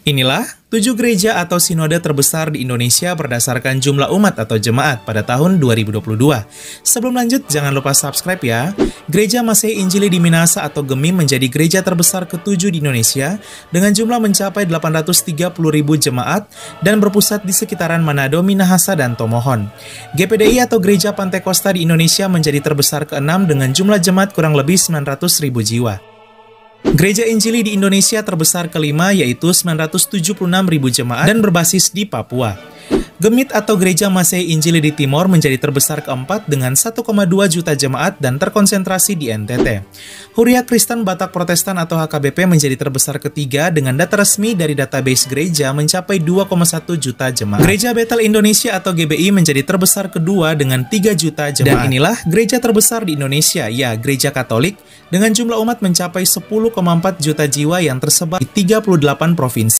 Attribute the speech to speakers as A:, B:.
A: Inilah 7 gereja atau sinode terbesar di Indonesia berdasarkan jumlah umat atau jemaat pada tahun 2022. Sebelum lanjut, jangan lupa subscribe ya. Gereja Masehi Injili di Minahasa atau GEMI menjadi gereja terbesar ke-7 di Indonesia dengan jumlah mencapai 830.000 jemaat dan berpusat di sekitaran Manado, Minahasa, dan Tomohon. GPDI atau Gereja Pantekosta di Indonesia menjadi terbesar ke-6 dengan jumlah jemaat kurang lebih 900.000 jiwa. Gereja Injili di Indonesia terbesar kelima yaitu 976.000 jemaat dan berbasis di Papua. GEMIT atau Gereja Masehi Injili di Timor menjadi terbesar keempat dengan 1,2 juta jemaat dan terkonsentrasi di NTT. Huria Kristen Batak Protestan atau HKBP menjadi terbesar ketiga dengan data resmi dari database gereja mencapai 2,1 juta jemaat. Gereja Betel Indonesia atau GBI menjadi terbesar kedua dengan 3 juta jemaat. Dan inilah gereja terbesar di Indonesia, ya Gereja Katolik, dengan jumlah umat mencapai 10,4 juta jiwa yang tersebar di 38 provinsi.